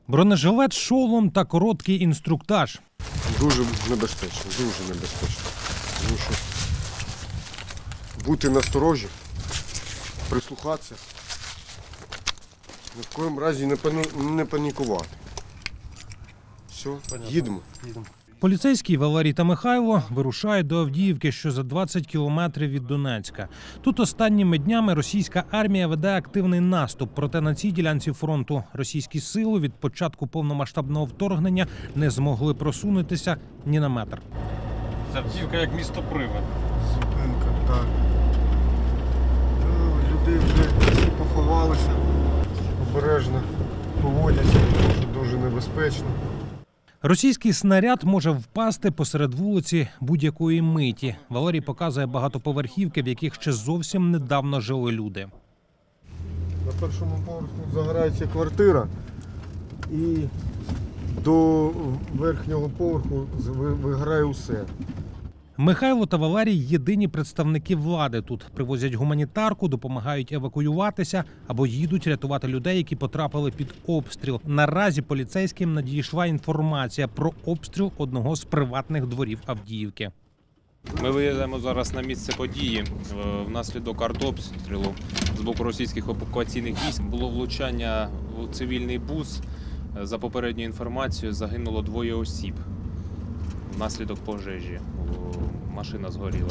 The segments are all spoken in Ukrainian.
Бронежилет, шолом та короткий інструктаж. Дуже небезпечно, дуже небезпечно. Тому що бути насторожі, прислухатися, ні в коєму разі не панікувати. Все, їдемо. Поліцейські Валерій та Михайло вирушають до Авдіївки, що за 20 кілометрів від Донецька. Тут останніми днями російська армія веде активний наступ. Проте на цій ділянці фронту російські сили від початку повномасштабного вторгнення не змогли просунутися ні на метр. Це Авдіївка як місто-привид. Зупинка, так. Люди вже поховалися, обережно поводяться, дуже небезпечно. Російський снаряд може впасти посеред вулиці будь-якої миті. Валерій показує багатоповерхівки, в яких ще зовсім недавно жили люди. На першому поверху загорається квартира і до верхнього поверху вигорає усе. Михайло та Валерій – єдині представники влади тут. Привозять гуманітарку, допомагають евакуюватися або їдуть рятувати людей, які потрапили під обстріл. Наразі поліцейським надійшла інформація про обстріл одного з приватних дворів Авдіївки. Ми виїжджаємо зараз на місце події. Внаслідок артобстрілу з боку російських окупаційних військ було влучання у цивільний бус. За попередньою інформацією, загинуло 2 осіб внаслідок пожежі. Машина згоріла.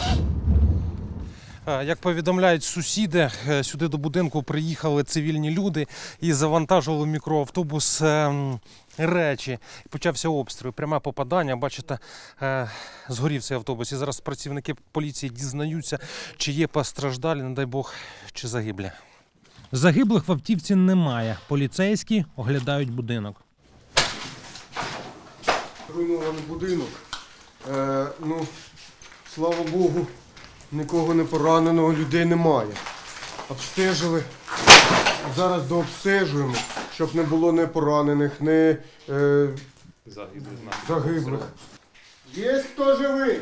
Як повідомляють сусіди, сюди до будинку приїхали цивільні люди і завантажували в мікроавтобус речі. Почався обстріл, пряме попадання. Бачите, згорів цей автобус. І зараз працівники поліції дізнаються, чи є постраждалі, не дай Бог, чи загиблі. Загиблих в автівці немає. Поліцейські оглядають будинок. Руйнований будинок. Слава Богу, нікого не пораненого, людей немає. Обстежили. Зараз дообстежуємо, щоб не було не поранених, не загиблих. Є хто живий?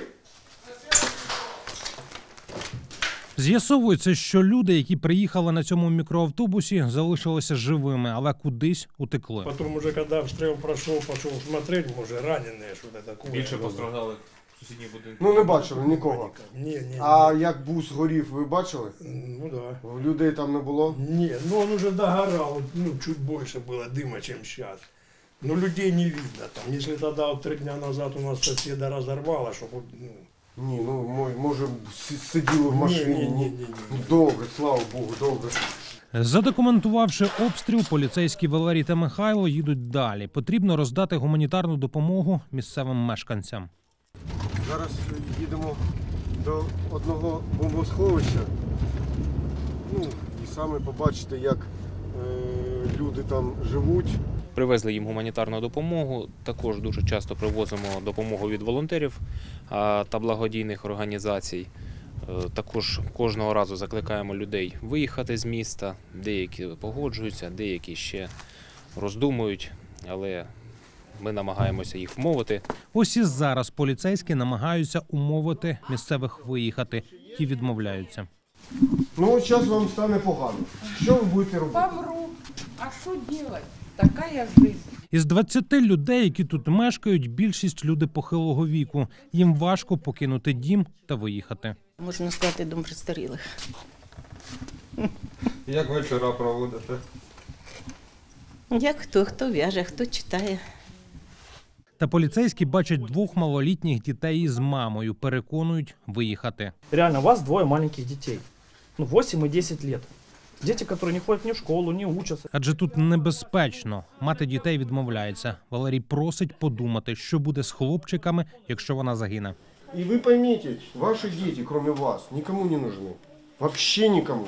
З'ясовується, що люди, які приїхали на цьому мікроавтобусі, залишилися живими, але кудись утекли. Потом уже, когда обстрел прошел, пошел смотреть, может, раненые, что-то такое. Більше постраждали сусідні будинки. Ну не бачили нікого. Не. А як бус горів, ви бачили? Ну да. Людей там не було? Не, ну он уже догорал, ну чуть больше было дыма, чем сейчас. Но людей не видно там. Если тогда вот 3 дня назад у нас соседа разорвало, чтобы... Ні, може сиділи в машині. Ні. Добре, слава Богу, добре. Задокументувавши обстріл, поліцейські Валерій та Михайло їдуть далі. Потрібно роздати гуманітарну допомогу місцевим мешканцям. Зараз їдемо до одного бомбосховища. І саме побачите, як люди там живуть. Привезли їм гуманітарну допомогу. Також дуже часто привозимо допомогу від волонтерів та благодійних організацій. Також кожного разу закликаємо людей виїхати з міста. Деякі погоджуються, деякі ще роздумують, але ми намагаємося їх вмовити. Ось і зараз поліцейські намагаються умовити місцевих виїхати. Ті відмовляються. Ось зараз вам стане погано. Що ви будете робити? Помру. А що робити? Така життя. Із 20 людей, які тут мешкають, більшість люди похилого віку. Їм важко покинути дім та виїхати. Можна сказати, дом престарілих. Як вечора проводите? Як хто в'яже, хто читає. Та поліцейські бачать 2 малолітніх дітей із мамою, переконують виїхати. Реально, у вас 2 маленьких детей. 8 и 10 лет. Дети, которые не ходят ни в школу, не учатся. Адже тут небезпечно. Мати дітей відмовляється. Валерій просить подумати, що буде з хлопчиками, якщо вона загине. И вы поймите, ваши дети, кроме вас, никому не нужны. Вообще никому.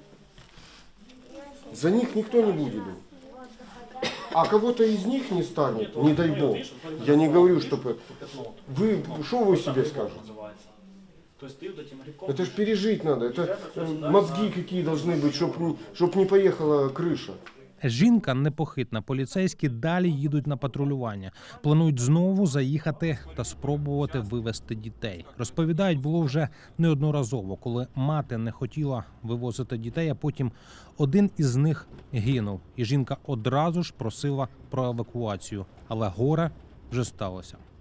За них никто не будет. А кого-то из них не станет, не дай бог. Я не говорю, чтобы... Что вы себе скажете? Это ж пережить надо. Это мозги какие должны быть, чтобы не поехала крыша. жінка непохитна. Поліцейські далі їдуть на патрулювання. Планують знову заїхати та спробувати вивезти дітей. Розповідають, було вже неодноразово, коли мати не хотіла вивозити дітей, а потім один із них гинув. І жінка одразу ж просила про евакуацію. Але горе вже сталося.